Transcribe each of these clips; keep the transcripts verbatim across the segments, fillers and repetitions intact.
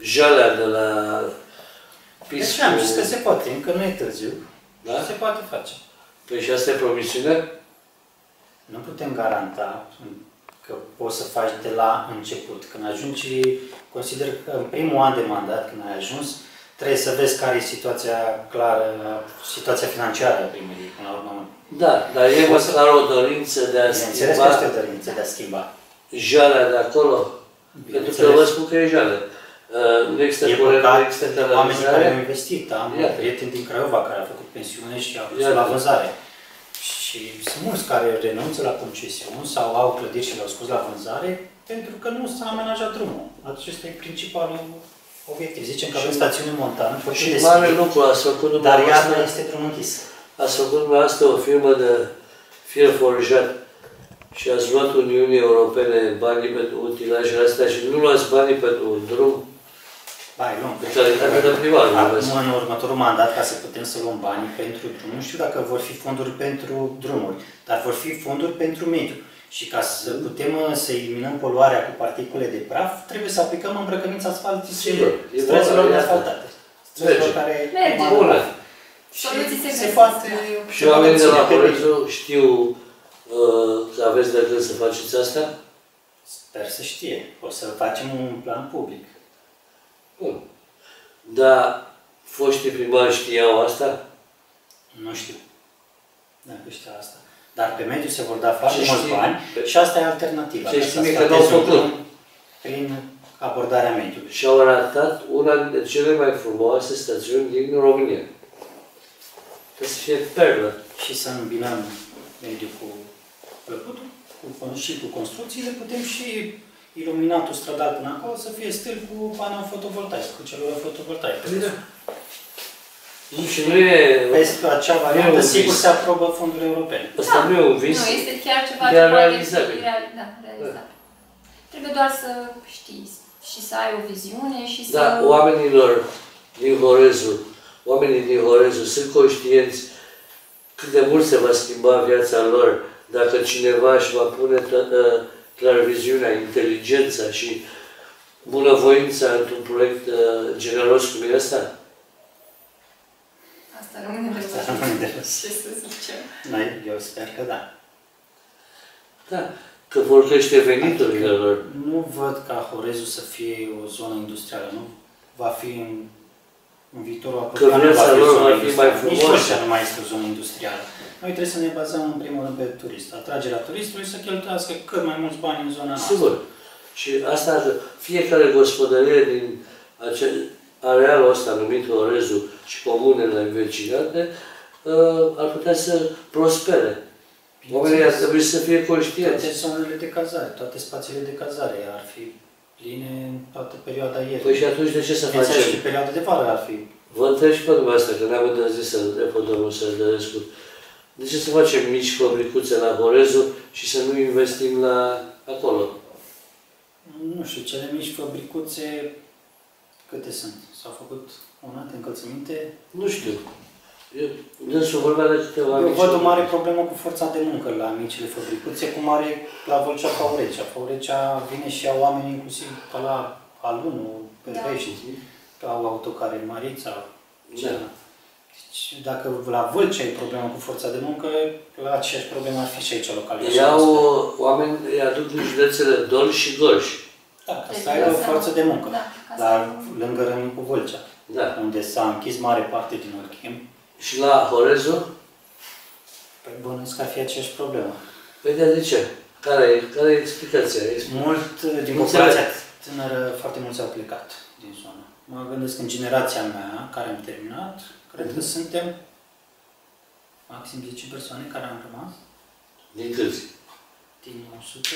Jalea de la Deci am zis că se poate, încă nu e târziu. Da? Se poate face. Păi și asta e promisiunea? Nu putem garanta că poți să faci de la început. Când ajungi, consider că în primul an de mandat, când ai ajuns, trebuie să vezi care e situația clară, situația financiară a primăriei, până la urmă. Da, dar e măcar o dorință de a schimba... Bineînțeles că este o dorință de a schimba. Jalea de acolo? Pentru că vă spun că e jalea. Nu există curent, nu există canalizare. Oamenii care au investit, am prieteni din Craiova care au făcut pensiune și au dus la vânzare. Și sunt mulți care renunță la concesiuni sau au clădiri și le-au scos la vânzare pentru că nu s-a amenajat drumul. Acesta e principalul obiectiv. Zicem că avem stațiune montană. Și mare lucru ați făcut dar iarna este drum închis. Ați făcut dumneavoastră o firmă de fier forjat și ați luat Uniunii Europene banii pentru utilajele astea și nu luați banii pentru un drum. Bai, luăm. Pe calitate de privat. Acum, în următorul mandat, ca să putem să luăm banii pentru drum, nu știu dacă vor fi fonduri pentru drumuri, dar vor fi fonduri pentru mediu. Și ca să putem să eliminăm poluarea cu particule de praf, trebuie să aplicăm îmbrăcăminți asfaltice străzilor asfaltate. Străzilor care... Bună. Soluții se poate... Și oamenii de la Horezu știu că aveți de gând să faceți asta? Sper să știe. O să facem un plan public. Bun. Dar foștii primari știau asta? Nu știu. Dacă știa asta. Dar pe mediu se vor da foarte mulți bani și asta e alternativa. Ce știm că n-au făcut. Prin abordarea mediului. Și au arătat una dintre cele mai frumoase stațiuni din România. Trebuie să fie perlă. Și să îmbinăm mediul cu plăcutul, cu, și cu construcțiile, putem și iluminatul stradal până acolo să fie stil cu panou fotovoltaic, cu celulă fotovoltaică. Nu, și nu e... Pe acea variantă, sigur, se aprobă fondurile europene. Asta nu e un vis. Nu, este chiar ceva ce poate fi realizabil. Trebuie doar să știi și să ai o viziune și să... Da, oamenilor din Horezu, oamenii din Horezu sunt conștienți cât de mult se va schimba viața lor dacă cineva își va pune clarviziunea, inteligența și bunăvoința într-un proiect generos cum e ăsta? Asta rămâne de Asta rămâne de văzut. Ce să zicem? Eu sper că da. Da, că vor crește veniturile lor. Nu văd ca Horezu să fie o zonă industrială, nu? Va fi în, în viitorul apropiat. Că viața lor va fi mai frumoasă. Nici nu mai este o zonă industrială. Noi trebuie să ne bazăm în primul rând pe turist. Atragerea turistului să cheltuiască cât mai mulți bani în zona noastră. Sigur. Și asta, fiecare gospodărie din acel arealul ăsta numit Horezu și comunele învecinate ar putea să prospere. Oamenii ar trebui să fie conștienți. Toate zonele de cazare, toate spațiile de cazare ar fi pline în toată perioada ieri. Păi și atunci de ce să facem? Și perioada de vară ar fi. Vă întreb și pe dumneavoastră, că n-am îndrăznit să repă domnul Sărdărescu. De ce să facem mici fabricuțe la Horezu și să nu investim la acolo? Nu știu, cele mici fabricuțe, câte sunt? S-au făcut unate încălțăminte? Nu știu. Eu, dânsul vorbea de câteva Eu mici văd o mare problemă cu forța de muncă la micile fabricuțe, cum are la Vâlcea Faurecea. Faurecea vine și ia oameni inclusiv pe la Alunu, pe da. Pești, au autocare în Marița. Da. Deci, dacă la Vâlcea e problemă cu forța de muncă, la aceeași problemă ar fi și aici localizată. Iau oameni, îi aduc din județele Dol și Gorj. Da, ca să ai o forță de muncă. Da, dar lângă Râmnicu Vâlcea, da. Unde s-a închis mare parte din Orchem. Și la Horezu? Păi bănuiesc că ar fi aceeași problemă. Păi de ce? Care e, care e explicația? Mult din populația tânără, foarte mulți au plecat din zonă. Mă gândesc în generația mea, care am terminat, cred că suntem maxim zece persoane care am rămas. Din câți? Din o sută.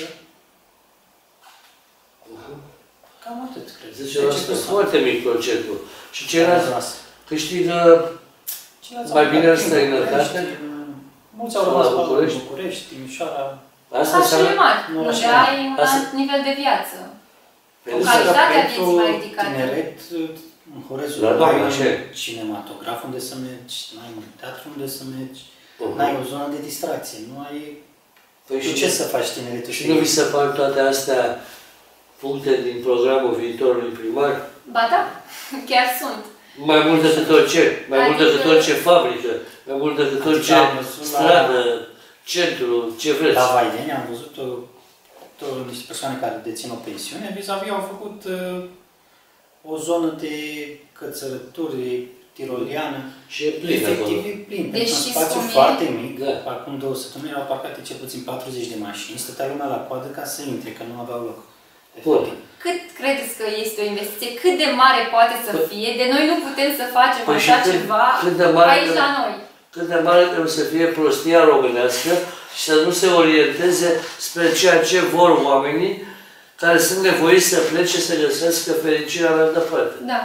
Cam atât, cred. zece la sută foarte mic procentul. Și ceilalți câștigă mai bine în străinătate? Mulți au rămas la București, București, Timișoara. Asta înseamnă mari, unde ai un alt nivel de viață. O calitate a vieții mai ridicată. Tineret, în Horezu, n-ai un cinematograf unde să mergi, n-ai un teatru unde să mergi, n-ai o zonă de distracție, nu ai... Tu ce să faci tineretul? Și nu vi se par toate astea puncte din programul viitorului primar? Ba da, chiar sunt. Mai mult decât orice, mai adică... mult decât orice fabrică, mai mult decât orice stradă, la... centru, ce vreți. La Vaideni am văzut o, o, niște persoane care dețin o pensiune, vis-a-vis au făcut uh, o zonă de cățărături tiroliană. Și e plin efectiv acolo. E plin, deci pentru un spațiu foarte mic. Da. Acum două săptămâni erau parcate cel puțin patruzeci de mașini, stătea lumea la coadă ca să intre, că nu aveau loc. Bun. Cât credeți că este o investiție? Cât de mare poate să fie? De noi nu putem să facem păi așa cât, ceva cât de mare aici de, la noi. Cât de mare trebuie să fie prostia românească și să nu se orienteze spre ceea ce vor oamenii care sunt nevoiți să plece să găsească fericirea în altă parte. Da.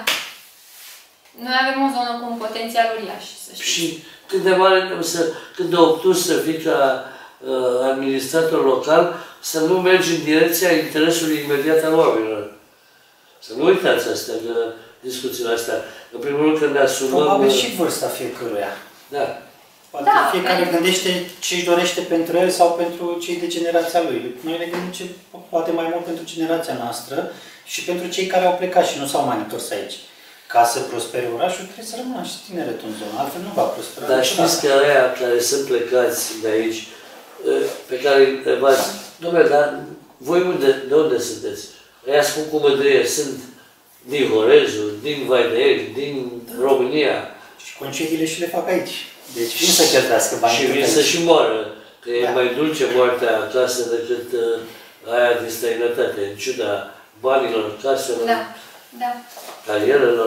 Noi avem o zonă cu un potențial uriaș, să știți. Și cât de mare trebuie să, cât de obtus să fii ca uh, administrator local, să nu mergi în direcția interesului imediat al oamenilor. Să nu uitați asta, că discuțiile astea. În primul rând că ne asumăm... Probabil și vârsta fiecăruia. Da. Poate da, fiecare pentru... gândește ce își dorește pentru el sau pentru cei de generația lui. Noi ne gândim ce, poate mai mult pentru generația noastră și pentru cei care au plecat și nu s-au mai întors aici. Ca să prospere orașul, trebuie să rămână și tineretul în zonă, altfel nu va prospera. Dar știți că aia care sunt plecați de aici, pe care îi întrebați, dom'le, dar voi unde, de unde sunteți? Aia spun cu mândrie, sunt din Horezu, din Vaideni, din România. Și concediile și le fac aici. Deci vin să cheltuiască bani. Și vin să și moară, că da. E mai dulce moartea acasă decât uh, aia din străinătate, în ciuda banilor, caselor, da. Da. carierelor.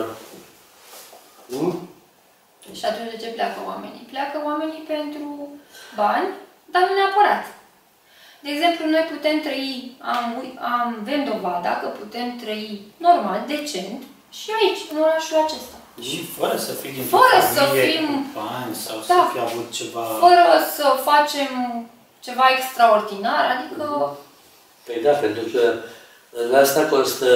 Hmm? Și atunci de ce pleacă oamenii? Pleacă oamenii pentru bani, dar nu neapărat. De exemplu, noi putem trăi, am, am, avem dovada că putem trăi normal, decent, și aici, în orașul acesta. Și fără să fii din fără familie, să fim, cu bani sau da, să fi avut ceva... Fără să facem ceva extraordinar, adică... Păi da, pentru că în asta constă,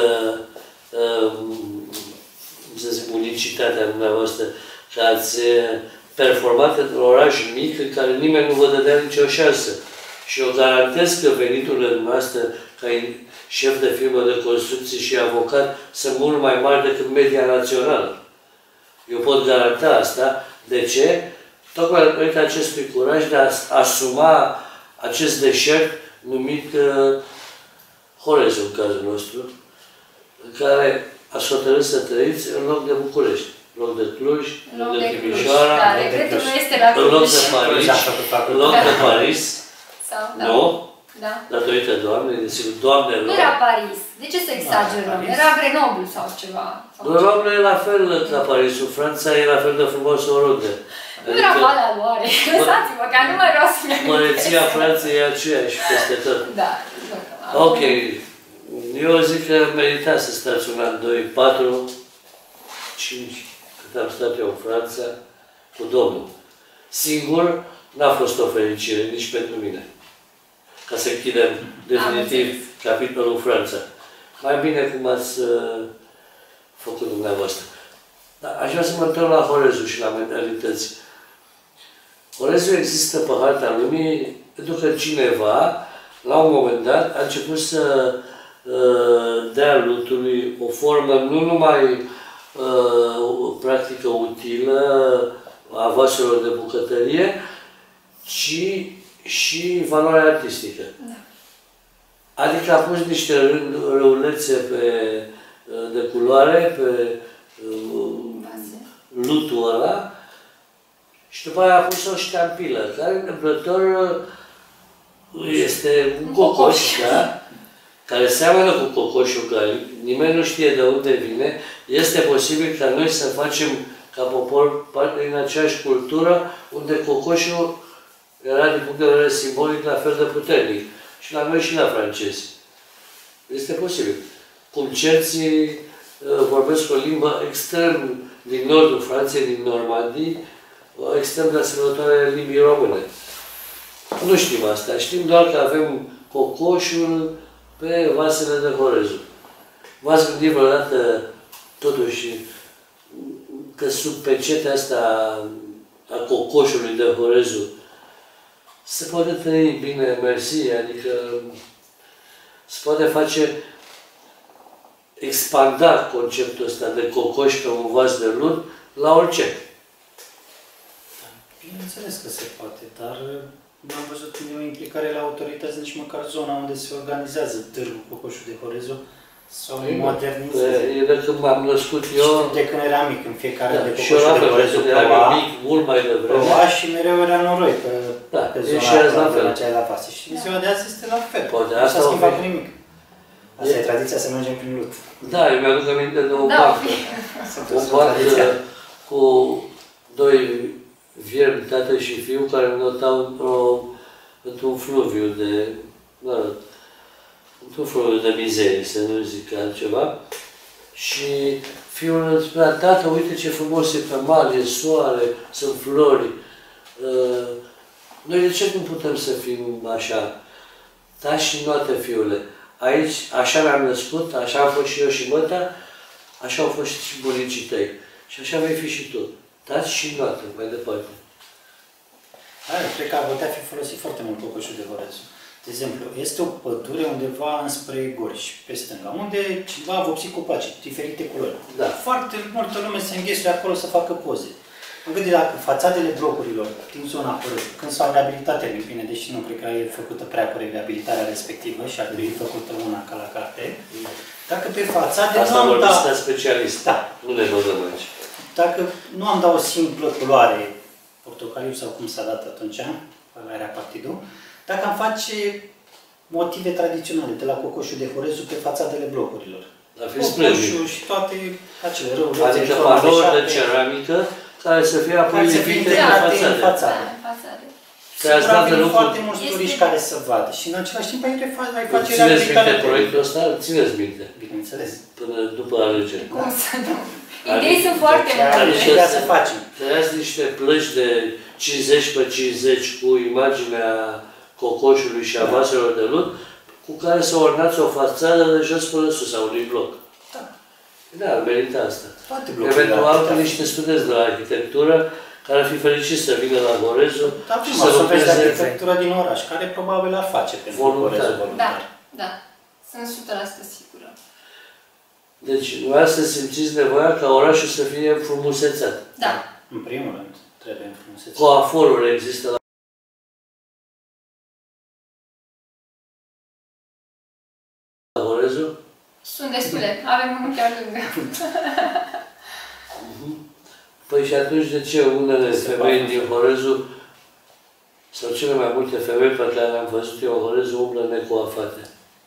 să zic, unicitatea dumneavoastră, că ați performat într-un oraș mic în care nimeni nu vă dădea nicio șansă. Și eu garantez că veniturile noastre, ca șef de firmă de construcții și avocat, sunt mult mai mari decât media națională. Eu pot garanta asta. De ce? Tocmai datorită acestui curaj de a asuma acest deșert numit uh, Horezu, în cazul nostru, în care ați hotărât să trăiți în loc de București, în loc de Cluj, în loc de Timișoara, în loc de Paris, în loc de Paris. Sau, da. Nu? Da. Datorită Doamnei, desigur, Doamnelor. Nu era Paris. De ce să exagerăm? Era Grenoble sau ceva. Grenoble e la fel ca Parisul. Franța e la fel de frumos oriunde. Nu era Valea Loare. Lăsați-mă, că nu mai vreau să mi-am măreția Franței e aceeași peste tot. Da. Ok. Eu zic că merita să stați un an, doi, patru, cinci, cât am stat eu în Franța, cu Domnul. Singur, n-a fost o fericire, nici pentru mine. Ca să închidem definitiv capitolul Franța. Mai bine cum ați uh, făcut dumneavoastră. Dar aș vrea să mă întorc la Horezu și la mentalități. Horezu există pe harta lumii pentru că cineva, la un moment dat, a început să uh, dea lutului o formă nu numai uh, practică utilă a vaselor de bucătărie, ci și valoare artistică. Da. Adică a pus niște râulețe pe, de culoare pe lutul ăla și după aia a pus o ștampilă, care întâmplător este un cocoș, da? Care seamănă cu cocoșul, care nimeni nu știe de unde vine. Este posibil ca noi să facem ca popor parte din aceeași cultură unde cocoșul era din punct de vedere simbolic la fel de puternic. Și la noi și la francezi. Este posibil. Cum cerții uh, vorbesc o limbă extrem din nordul Franței, din Normandie, extrem de asemănătoare limbii române. Nu știm asta. Știm doar că avem cocoșul pe vasele de Horezu. V-ați gândit vreodată, totuși, că sub pecetea asta a cocoșului de Horezu se poate trăi bine, mersi, adică se poate face expanda conceptul ăsta de cocoș pe un vas de lut la orice. Bineînțeles că se poate, dar nu am văzut o implicare la autorități, nici măcar zona unde se organizează târgul Cocoșul de Horezu sau modernizeze. E de când m-am născut eu... De când eram mic, în fiecare da, de și eu Cocoșul la de fel, Horezu când eram ploua, mic, mult mai devreme. ploua și mereu era noroi pe, da, pe și zona azi la fel. aceea la pasă. Și ziua de azi este la fel. Poate nu asta s-a o schimbat fi. nimic. Asta e tradiția să mergem prin lut. Da, eu mi-aduc aminte de o Da, bancă. O bancă cu doi viermi, tată și fiu, care notau într-o, într-un fluviu de, mă rog, într-un fluviu de mizerie, să nu zic altceva. Și fiul îmi spunea, tată, uite ce frumos e pe mare, e soare, sunt flori. Uh, noi de ce nu putem să fim așa? Da și note, fiule. Aici, așa ne-am născut, așa am fost și eu și măta, așa au fost și bunicii tăi. Și așa vei fi și tu. Dați și notă, mai departe. Da, eu cred că ar putea fi folosit foarte mult Cocoșul de Horezu. De exemplu, este o pădure undeva înspre Gorj, pe stânga, unde cineva a vopsit copaci, diferite culori. Da. Foarte multă lume se înghesuie acolo să facă poze. Am gândit dacă fațadele blocurilor din zona Horezu, când s-au reabilitat termin bine, deși nu cred că e făcută prea corect reabilitarea respectivă și ar trebui făcută una ca la carte, dacă pe fațade Asta nu am vorbiți dat... ca specialist. Da. Nu ne băgăm aici. Dacă nu am dat o simplă culoare, portocaliu sau cum s-a dat atunci, ăla era partidul, dacă am face motive tradiționale de la Cocoșul de Horezu pe fațadele blocurilor. Dar fi Cocoșul splendid. și toate acele răuri. Adică panouri de ceramică care să fie apoi care să fie lipite pe integrate în fațade. fațade. Da, în fațade. Să-i Sigur, dat am de venit lucru. foarte mulți Este- turiști care să vadă și în același timp ai, refa- ai face Țineți minte reabilitarea proiectul ăsta? Țineți minte. Bineînțeles. Până după alegeri. Cum să nu? Idei sunt foarte Chiar multe. Adică trebuia să- să facem. Tăiați niște plăci de cincizeci pe cincizeci cu imaginea cocoșului și a Da. vaselor de lut, cu care să ornați o fațadă de jos până sus, a unui bloc. Da. Da, merită asta. Toate blocurile Eventual ar cu putea niște studenți de la arhitectură care ar fi fericiți să vină la Horezu Da, și prima să să vezi de lucreze arhitectură din oraș, care probabil ar face pentru Voluntar. Horezu Da, voluntar. da. Sunt o sută la sută sigură. Deci, vreau să simțiți nevoia ca orașul să fie frumusețat. Da. În primul rând, trebuie înfrumusețat. Coaforul există la Horezu? Sunt destule. Avem unul chiar lângă. Păi și atunci de ce unele Se femei poate. din Horezu, sau cele mai multe femei pe care le-am văzut eu în Horezu, umblă necoafate?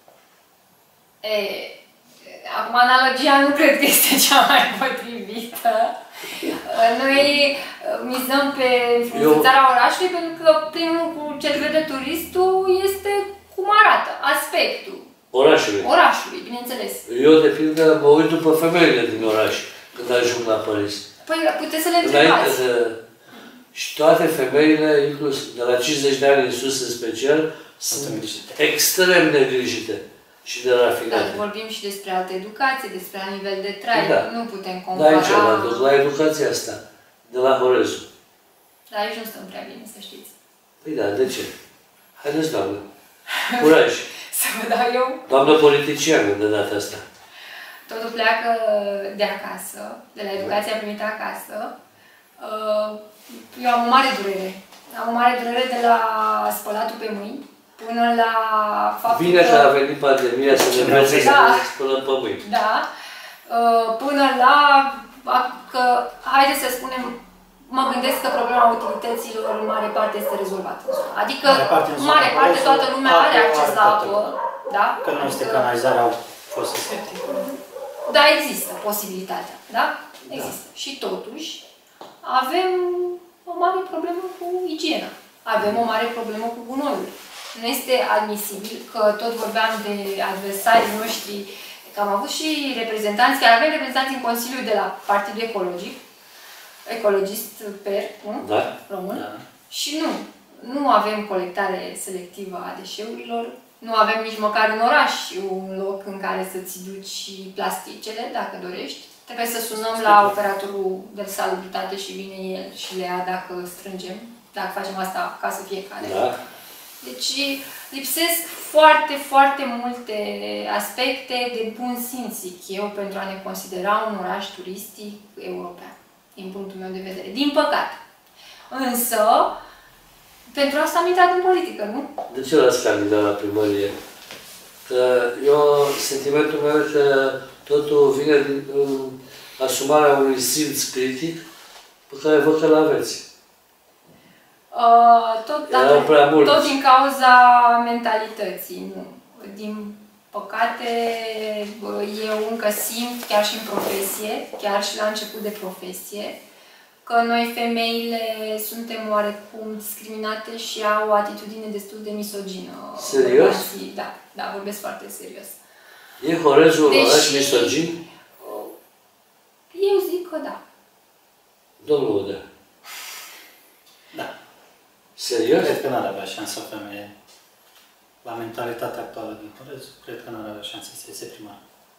E, acum, analogia nu cred că este cea mai potrivită. Noi mizăm pe frumusețarea orașului pentru că primul lucru ce vede turistul este cum arată, aspectul Orașului. orașului, bineînțeles. Eu, de pildă, mă uit după femeile din oraș când ajung la Paris. Păi puteți să le Înainte întrebați. de... Și toate femeile, inclus de la cincizeci de ani în sus în special, sunt îngrijite. extrem de îngrijite și de Dar rafinate. vorbim și despre altă educație, despre alt nivel de trai. Da. Nu putem Da, compara. aici mă duc, la educația asta, de la Horezu. Dar aici nu stăm prea bine, să știți. Păi da, de ce? Haideți, doamnă. Curaj. Să vă dau eu. Doamnă politiciană de data asta. Totul pleacă de acasă, de la educația primită acasă. Uh, Eu am o mare durere. Am o mare durere de la spălatul pe mâini până la faptul Bine că... că a venit pandemia să ne învețe să Da. ne spălăm pe mâini. Da. Uh, Până la a- că, haideți să spunem, mă gândesc că problema utilităților în mare parte este rezolvată. Adică, Mare parte în în zona mare parte, Horezu, toată lumea are apă, acces la toată apă. lumea. Da? Că nu este Adică- canalizare, au fost septic. Da, există posibilitatea, da? Există. Și totuși, avem o mare problemă cu igiena. Avem o mare problemă cu gunoiul. Nu este admisibil că tot vorbeam de adversarii noștri, că am avut și reprezentanți, chiar avem reprezentanți în Consiliul de la Partidul Ecologic, ecologist per, nu? Da? Român. Da. Și nu, nu avem colectare selectivă a deșeurilor, nu avem nici măcar în oraș un loc în care să-ți duci plasticele, dacă dorești. Trebuie să sunăm la operatorul de salubritate și vine el și le ia dacă strângem, dacă facem asta acasă fiecare. Da. Deci lipsesc foarte, foarte multe aspecte de bun simț, zic eu, pentru a ne considera un oraș turistic european, din punctul meu de vedere. Din păcate. Însă, pentru asta am intrat în politică, nu? De ce l-ați candidat la primărie? Că eu, sentimentul meu e că totul vine din um, asumarea unui simț critic pe care văd că l-aveți. Uh, tot, Erau prea mulți. tot din cauza mentalității, nu. Din păcate, eu încă simt, chiar și în profesie, chiar și la început de profesie, că noi femeile suntem oarecum discriminate și au o atitudine destul de misogină. Serios? Da, da, vorbesc foarte serios. E Horezul un oraș Deși- misogin? Eu zic că da. Domnul Udea. Da. Serios? Cred că n-ar avea șansă o femeie. La mentalitatea actuală din Horez, cred că n-ar avea șansă să iese primar.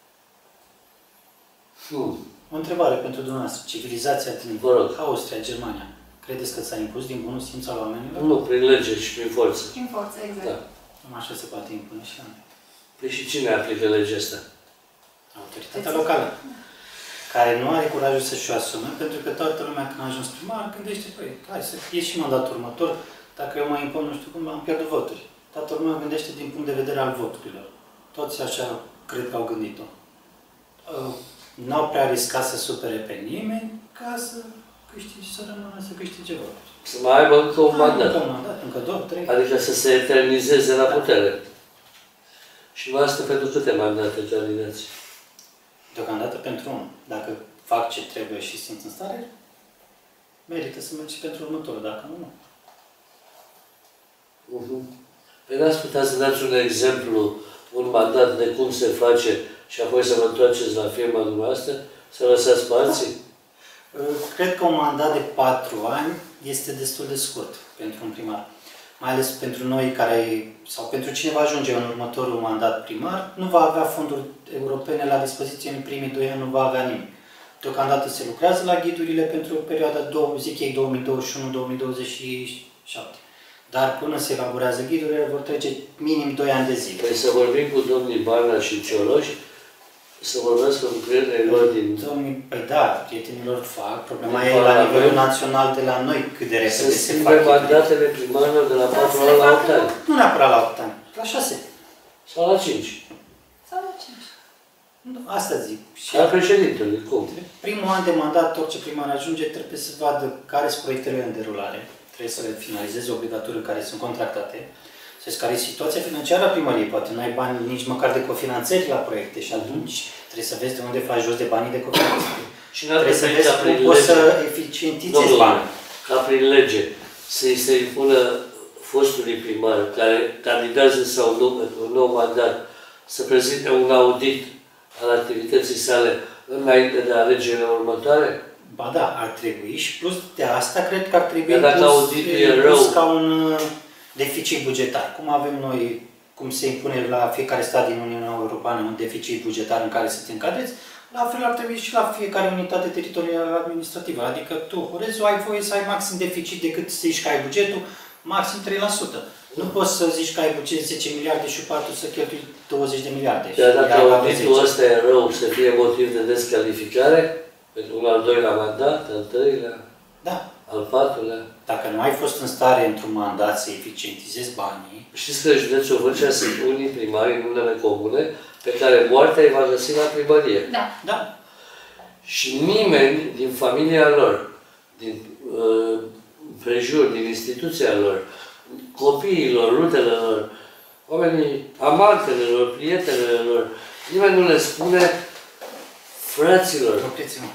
Hmm. O întrebare pentru dumneavoastră. Civilizația din Vă rog. Austria, Germania, credeți că s-a impus din bunul simț al oamenilor? Nu, prin lege și prin forță. Prin forță, exact. Da. Numai așa se poate impune și la noi. Păi și cine aplică legea asta? Autoritatea locală, care nu are curajul să-și o asume, pentru că toată lumea când a ajuns primar gândește, păi, hai să fie și mandatul următor, dacă eu mă impun nu știu cum, am pierdut voturi. Toată lumea gândește din punct de vedere al voturilor. Toți așa cred că au gândit-o. Uh, N-au prea riscat să supere pe nimeni ca să câștige, să rămână, să câștige voturi. Să mai aibă încă un Ah, mandat. Încă un mandat, încă două, trei. Adică să se eternizeze la putere. Și nu asta pentru câte mandate candidați? Deocamdată pentru unul. Dacă fac ce trebuie și simt în stare, merită să merg și pentru următorul, dacă nu, nu. Uh-huh. Păi n-ați putea să dați un exemplu, un mandat de cum se face și apoi să vă întoarceți la firma dumneavoastră, să lăsați pe alții? Cred că un mandat de patru ani este destul de scurt pentru un primar. Mai ales pentru noi care, sau pentru cine va ajunge în următorul mandat primar, nu va avea fonduri europene la dispoziție în primii doi ani, nu va avea nimic. Deocamdată se lucrează la ghidurile pentru perioada, zic ei, două mii douăzeci și unu două mii douăzeci și șapte. Dar până se elaborează ghidurile, vor trece minim doi ani de zile. Păi să vorbim cu domnii Barna și Cioloș, să vorbească cu prietenii lor din... Domnii, păi da, prietenilor fac. Problema Din e la Parlament. nivelul național de la noi cât de Să repede se fac. schimbe mandatele primarilor de la Da, patru să le ani la facă- opt ani. Nu neapărat la opt ani, la șase. Sau la cinci. Sau la cinci. Nu, asta zic. Și Al președintelui, cum? primul an de mandat, orice primar ajunge, trebuie să vadă care sunt proiectele în derulare. Trebuie să le finalizeze obligatoriu care sunt contractate. Să vezi care e situația financiară a primăriei. Poate nu ai bani nici măcar de cofinanțări la proiecte și atunci trebuie să vezi de unde faci jos de banii de cofinanțare. Și n-ar Trebuie să trebui vezi ca prin cum poți lege, să eficientizezi domnul, banii. ca prin lege, să-i se impună fostului primar care candidează sau nu pentru un nou mandat să prezinte un audit al activității sale înainte de alegerile următoare? Ba da, ar trebui și plus de asta cred că ar trebui Dar dacă pus, auditul e pus rău- ca un uh, deficit bugetar. Cum avem noi, cum se impune la fiecare stat din Uniunea Europeană un deficit bugetar în care să te încadreți, la fel ar trebui și la fiecare unitate teritorială administrativă. Adică tu, Horezul, ai voie să ai maxim deficit decât să zici că ai bugetul, maxim trei la sută. Nu poți să zici că ai buget zece miliarde și patruzeci să cheltui douăzeci de miliarde. Dar Și dacă ia la auditul zece. ăsta e rău, să fie motiv de descalificare, pentru un al doilea mandat, al treilea, Da. al patrulea. Dacă nu ai fost în stare într-un mandat să eficientizezi banii, Știți că în județul Vâlcea sunt unii primari în unele comune pe care moartea îi va găsi la primărie. Da. da, Și nimeni din familia lor, din uh, prejur, din instituția lor, copiilor, rudele lor, oamenii, amantele lor, prietenele lor, nimeni nu le spune, fraților, opreți-mă.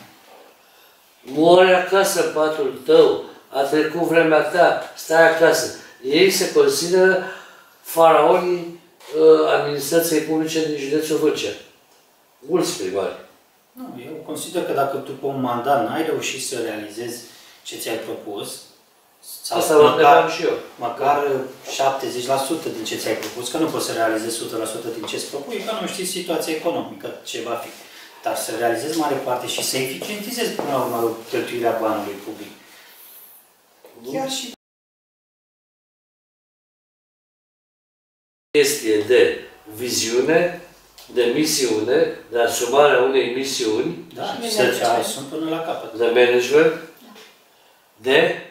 mori acasă în patul tău, a trecut vremea ta, stai acasă. Ei se consideră faraonii uh, administrației publice din județul Vâlcea. Mulți primari. Nu, eu consider că dacă după un mandat n-ai reușit să realizezi ce ți-ai propus, sau Asta vă întrebam măcar, și eu. măcar șaptezeci la sută din ce ți-ai propus, că nu poți să realizezi o sută la sută din ce îți propui, că nu știi situația economică, ce va fi. Dar să realizezi mare parte și să eficientizezi până la urmă cheltuirea banului public. Chiar și chestie de viziune, de misiune, de asumarea unei misiuni, Da, Și și de să management. sunt până la capăt. de management, de,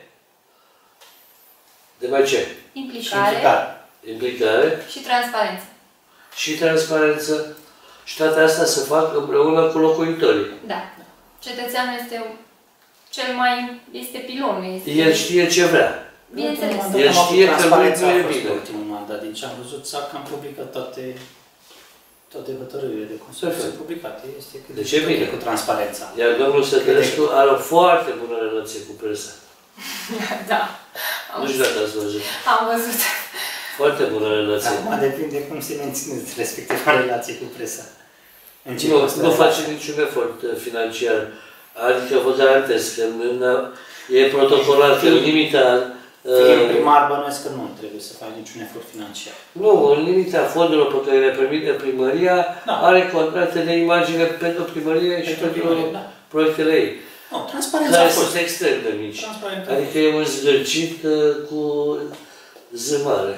de mai ce? Și Implicare implicare. Implicare și transparență. și transparență. Și toate astea se fac împreună cu locuitorii. Da. Cetățeanul este cel mai... este pilonul. Este... El știe ce vrea. Bineînțeles. Ultimul El mandat am știe avut că transparența, nu e a fost bine. ultimul mandat. Din ce am văzut, s-a cam publicat toate, toate hătărârile de consiliu. Perfect. Sunt publicate. Este cât De ce bine? cu transparența. Iar domnul Sătărescu are o foarte bună relație cu presa. Da. Am, Nu știu dacă ați văzut. am văzut. Foarte bună relație. Acum depinde cum se menține respectiva relație cu presa. În ce Nu, constă nu relația? face niciun efort uh, financiar. Adică vă garantez că în, e protocolat că în limita... Fiind uh, primar, bănuiesc că nu trebuie să faci niciun efort financiar. Nu, în limita fondurilor pe care le permite primăria, Da. are contracte de imagine pentru primărie și Pentru pentru primărie, da. proiectele ei. Nu, transparența a Care fost. sunt extrem de mici. Transparența. Adică e un zgârcit uh, cu zâmare.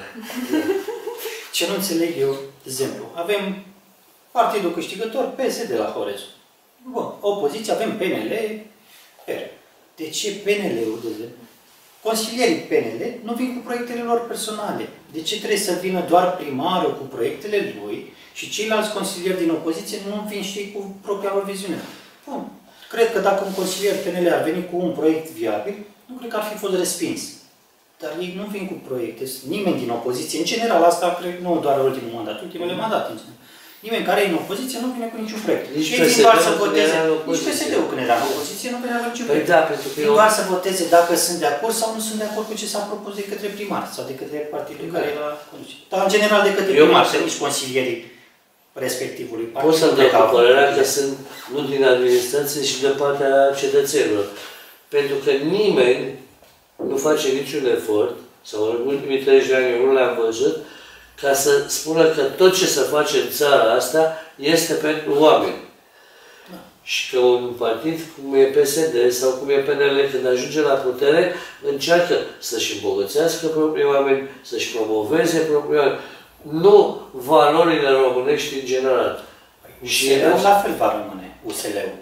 Ce nu înțeleg eu, de exemplu, avem partidul câștigător P S D la Horezu. Bun, opoziție avem P N L, R. De ce P N L-ul, de exemplu? Consilierii P N L nu vin cu proiectele lor personale. De ce trebuie să vină doar primarul cu proiectele lui și ceilalți consilieri din opoziție nu vin și ei cu propria lor viziune? Bun, cred că dacă un consilier P N L ar veni cu un proiect viabil, nu cred că ar fi fost respins. Dar ei nu vin cu proiecte, nimeni din opoziție, în general, asta cred, nu doar ultimul mandat, ultimele mandate, în general. Nimeni care e în opoziție nu vine cu niciun proiect. Nici Ei vin doar să P S D-ul când voteze, era în nici opoziție. P S D-ul când era în opoziție nu venea cu niciun Păi proiect. da, pentru că Vin eu... doar să voteze dacă sunt de acord sau nu sunt de acord cu ce s-a propus de către primar sau de către partidul Da. care era conduce. Dar în general de către Eu primar, pot să să- nici consilierii respectivului partid. Pot să-mi nu dau plecau cu părerea cu- că sunt nu din administrație și de partea cetățenilor. Pentru că nimeni nu face niciun efort, sau în ultimii treizeci de ani eu nu le-am văzut, ca să spună că tot ce se face în țara asta este pentru oameni. Da. Și că un partid cum e P S D sau cum e P N L, când ajunge la putere, încearcă să-și îmbogățească proprii oameni, să-și promoveze proprii oameni. Nu valorile românești în general. Și U S L-ul e- la fel va rămâne, U S L-ul.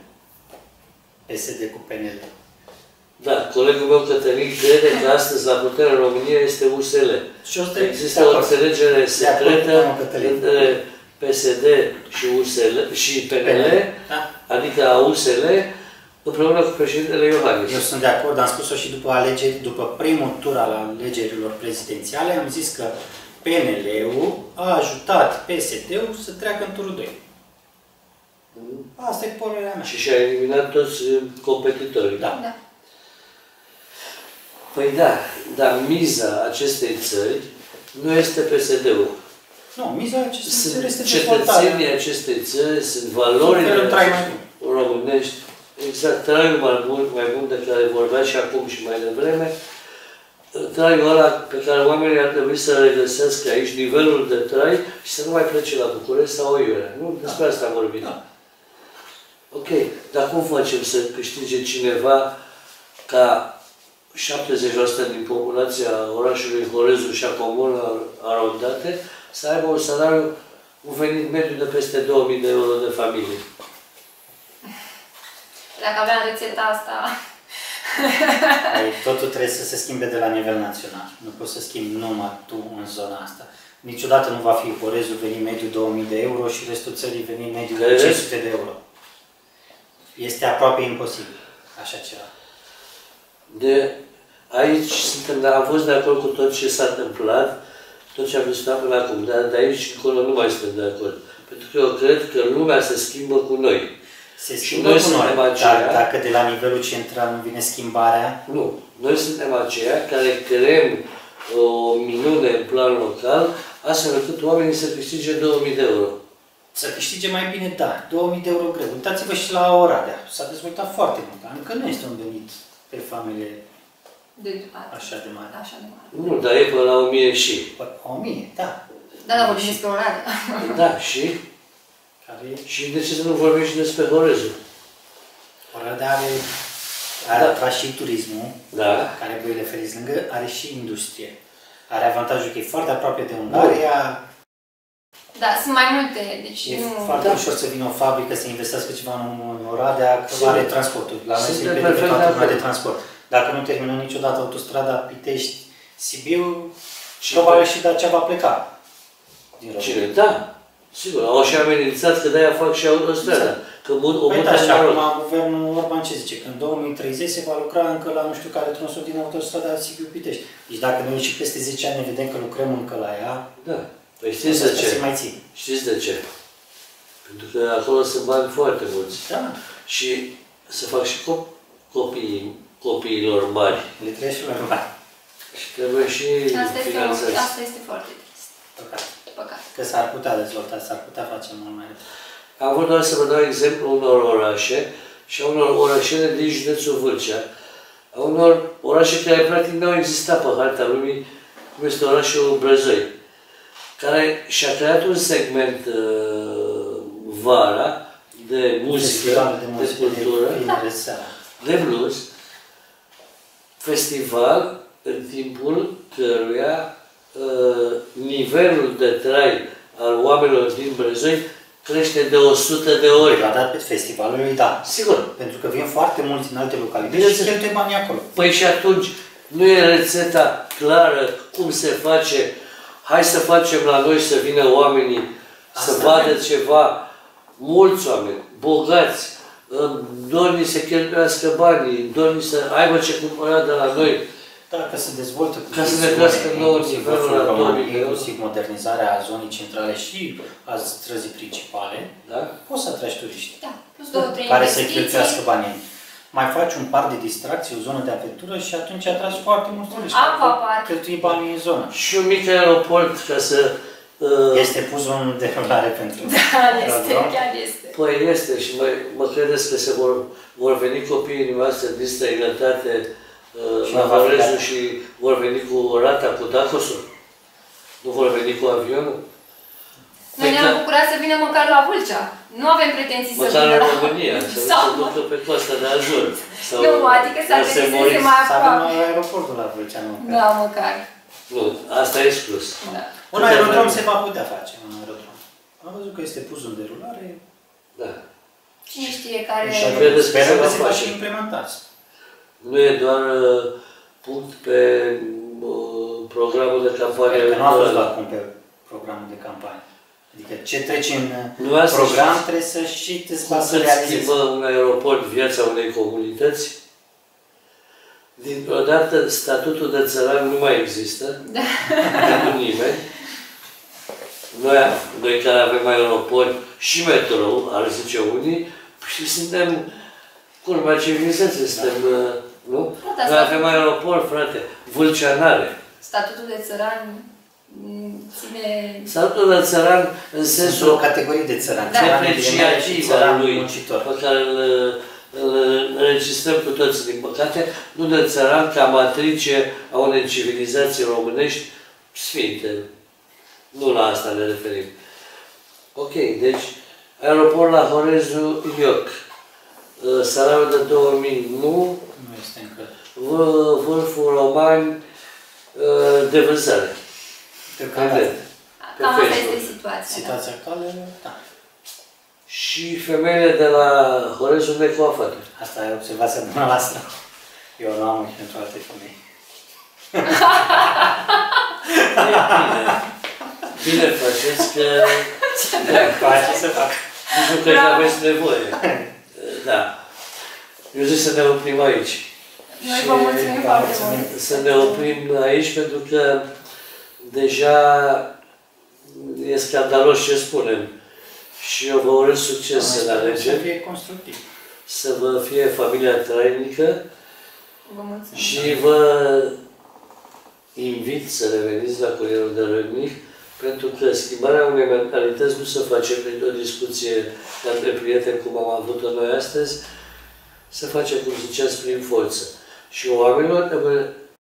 P S D cu P N L. Da, colegul meu Cătălin crede că astăzi la putere în România este U S L. Și o să Există o înțelegere acord cu secretă domnul Cătălin. între P S D și U S L și P N L, Da. adică a U S L, împreună cu președintele Iohannis. Eu sunt de acord, am spus-o și după alegeri, după primul tur al alegerilor prezidențiale, am zis că P N L-ul a ajutat P S D-ul să treacă în turul doi. Asta e părerea mea. Și și-a eliminat toți uh, competitorii. Da. Da. Păi da, dar miza acestei țări nu este P S D-ul. Nu, miza acestei țări Sunt este dezvoltarea. cetățenii acestei țări, sunt valorile Felul trai mai românești, exact, traiul mai bun, mai bun de care vorbea și acum și mai devreme, traiul ăla pe care oamenii ar trebui să regăsească aici, nivelul de trai și să nu mai plece la București sau Iurea. Nu? Despre asta am vorbit. Da. Ok, dar cum facem să câștige cineva ca șaptezeci la sută din populația orașului Horezu și a comună arondate să aibă un salariu, un venit mediu de peste două mii de euro de familie? Dacă aveam rețeta asta... Păi, totul trebuie să se schimbe de la nivel național. Nu poți să schimbi numai tu în zona asta. Niciodată nu va fi Horezul venit mediu două mii de euro și restul țării venit mediu cinci sute de euro. Este aproape imposibil așa ceva. De aici suntem, am fost de acord cu tot ce s-a întâmplat, tot ce am discutat până acum, dar de aici încolo nu mai suntem de acord. Pentru că eu cred că lumea se schimbă cu noi. Se Și schimbă noi cu noi, suntem aceia- dar dacă de la nivelul central nu vine schimbarea, Nu. Noi suntem aceia care creăm o minune în plan local, astfel încât oamenii să câștige două mii de euro. să câștige mai bine, da, două mii de euro greu. Uitați-vă și la Oradea. S-a dezvoltat foarte mult. Încă nu este un venit pe familie De, așa de mare. Așa de mare. Nu, dar e până la o mie și. Păi, o mie, da. Da, da, vorbim despre Oradea. Da, și? Care, Și de ce să nu vorbim și despre Horezu? Oradea are, are Da. atras și turismul, Da. care voi referiți lângă, are și industrie. Are avantajul că e foarte aproape de Ungaria, Da, sunt mai multe, deci E nu... foarte Da. ușor să vină o fabrică să investească ceva în, în Oradea, că Sigur. are transportul. La noi se Suntem impede perfect toată de lumea de acord. transport. Dacă nu termină niciodată autostrada Pitești-Sibiu, Și probabil pe- și Dacia va pleca din România. Cine? Da. Sigur, au și amenințat că de-aia fac și autostrada. Că mut, o Păi mută da, în și noroc. acum guvernul Orban ce zice? Că în două mii treizeci se va lucra încă la nu știu care tronsuri din autostrada Sibiu-Pitești. Deci dacă noi și peste zece ani ne vedem că lucrăm încă la ea, Da. Păi știți de asta ce? se mai țin. Știți de ce? Pentru că acolo sunt bani foarte mulți. Da, Și se fac și cop- copiii, copiilor mari. le trebuie și la bani. Și trebuie și Asta este, finanțați. o, asta este foarte trist. Păcat. Păcat. Că s-ar putea dezvolta, s-ar putea face mult mai repede. Am vrut doar să vă dau exemplu unor orașe și a unor orașele din județul Vâlcea, a unor orașe care practic nu au existat pe harta lumii, cum este orașul Brăzoi, care și-a creat un segment uh, vara de muzică, Festivalul de, de muzică, cultură, de vineri seara. de blues, festival în timpul căruia uh, nivelul de trai al oamenilor din Brăzoi crește de o sută de ori. La dat pe festivalului, da. Sigur. Pentru că vin foarte mulți în alte localități și Bineînțeles. cheltuie banii acolo. Păi și atunci nu e rețeta clară cum se face. Hai să facem la noi să vină oamenii să Asta vadă e. ceva. Mulți oameni, bogați, dorni să cheltuiască banii, dorni să aibă ce cumpăra de la noi. Da, că se dezvoltă cu Ca să ne viziune, crească nouă inclusiv nivelul vârful atomic, României, nu? inclusiv modernizarea zonii centrale și a străzii principale, Da? poți să atragi turiști Da, plus două, trei care să investiții. cheltuiască banii. Mai faci un parc de distracție, o zonă de aventură și atunci atragi foarte mulți turiști. aquapark. Cheltui banii în zonă. Și un mic aeroport ca să... Uh, Este pus în derulare pentru Da, este, aerodrom. chiar este. Păi este și mă, mă credeți că se vor, vor veni copiii noastre din străinătate uh, Și la va fi Horezu gata. și vor veni cu rata, cu tacosul? Nu vor veni cu avionul? Noi ne-am bucurat să vină măcar la Vâlcea. Nu avem pretenții să Măcar vină în la... România, să nu Sau... se ducă pe coasta de Azur. Sau Nu, adică să la vedeți Semoris. este mai Să avem aproape. aeroportul la Vâlcea, nu? Da, măcar. Nu, asta e exclus. Da. Un aerodrom se va putea face, un aerodrom. Am văzut că este pus în derulare Da. Cine știe care... Și credeți că sperăm se că va se va face. și implementa. Nu e doar uh, punct pe uh, programul de campanie Că nu a fost electorală. doar cum pe programul de campanie. Adică ce trece în Nu asta program știți. trebuie să și te Cum scoată să să realizezi. schimbă un aeroport viața unei comunități? Dintr-o dată, statutul de țăran nu mai există. Da. Pentru nimeni. Noi, noi care avem aeroport și metrou, ar zice unii, și suntem curmea civilizației, suntem, uh, nu? Da, Noi da, avem aeroport, frate, Vâlcea n-are. Statutul de țăran m, ține... Statutul de țăran în Sunt o sensul categorie de țărani. Da. Țărani intermediari și apreciativ al țărani lui, muncitori. pe care îl, îl înregistrăm cu toții, din păcate, nu de țăran ca matrice a unei civilizații românești sfinte. Nu la asta ne referim. Ok, deci aeroport la Horezu, Ioc. Salariul de două mii, nu. Nu este încă. Vâ- Vârful Roman de vânzare. Deocamdată. Cred. Pe Cam asta Facebook. este situația. Situația actuală, da. Și femeile de la Horezu necoafate. Asta e observația dumneavoastră. Eu nu am pentru alte femei. Bine, bine faceți că Face să fac. nici nu cred că aveți nevoie. Da. Eu zic să ne oprim aici. Noi vă mulțumim foarte mulțumim. mult. Să ne oprim aici pentru că deja e scandalos ce spunem. Și eu vă urez succes în Să alegeri, fie constructiv. să vă fie familia trainică Vă mulțumim. și vă invit să reveniți la Curierul de Râmnic, pentru că schimbarea unei mentalități nu se face prin o discuție între prieteni, cum am avut-o noi astăzi, se face, cum ziceați, prin forță. Și oamenilor trebuie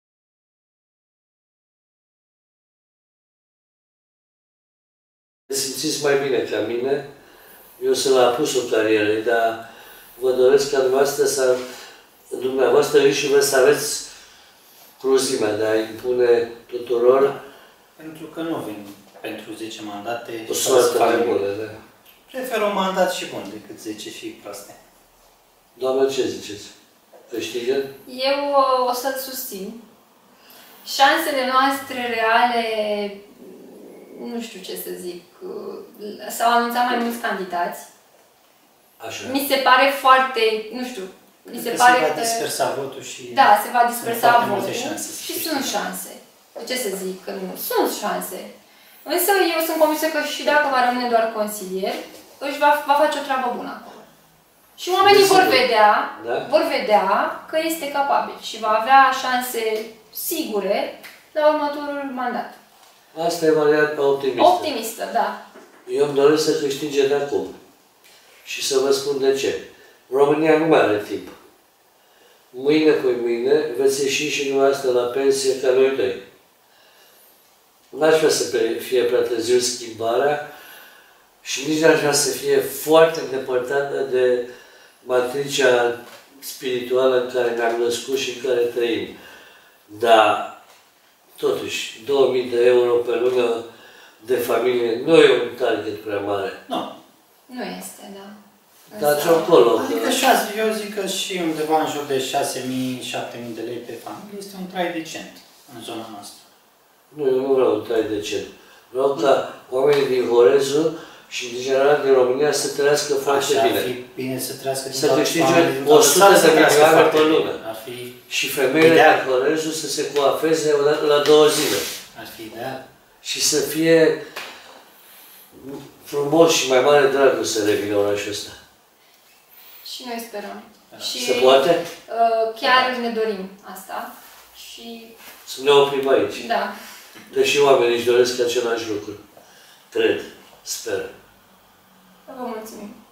simțiți mai bine ca mine. Eu sunt la apusul carierei, dar vă doresc ca dumneavoastră să, dumneavoastră și vă să aveți cruzimea de a impune tuturor. Pentru că nu vin pentru zece mandate. O soartă mai bună, da. Prefer un mandat și bun decât zece și proaste. Doamne, ce ziceți? Câștigă? Eu uh, o să-l susțin. Șansele noastre reale, nu știu ce să zic, uh, s-au anunțat mai mulți candidați. Așa. Mi se pare foarte, nu știu, mi se Că pare se va că... dispersa votul și... Da, se va dispersa foarte votul multe șanse, și să sunt știi. șanse. De ce să zic că nu? Sunt șanse. Însă eu sunt convinsă că și dacă va rămâne doar consilier, își va, va face o treabă bună acolo. Și oamenii vor vedea, Da? vor vedea că este capabil și va avea șanse sigure la următorul mandat. Asta e varianta optimistă. Optimistă, da. Eu îmi doresc să câștige de acum. Și să vă spun de ce. România nu mai are timp. Mâine cu mâine veți ieși și dumneavoastră la pensie ca noi doi. N-aș vrea să fie prea târziu schimbarea și nici n-aș vrea să fie foarte îndepărtată de matricea spirituală în care ne-am născut și în care trăim. Dar, totuși, două mii de euro pe lună de familie nu e un target prea mare. Nu. Nu este, da. Dar ce acolo? Adică șase, eu zic că și undeva în jur de șase mii - șapte mii de lei pe familie este un trai decent în zona noastră. Nu, eu nu vreau un trai decent. Vreau ca oamenii din Horezu și, în general, din România să trăiască foarte Așa, bine. ar fi bine să trăiască din Să toată câștige familia, din o toată sută țara de să trăiască milioane foarte pe bine. lună. Ar fi, Și femeile Ideal. din Horezu să se coafeze la, la două zile. ar fi ideal. Și să fie frumos și mai mare dragul să revină orașul ăsta. Și noi sperăm. Și Se poate? uh, chiar ne dorim asta. Și Să ne oprim aici. da. Deși oamenii își doresc același lucru. Cred. Sper. Vă mulțumim.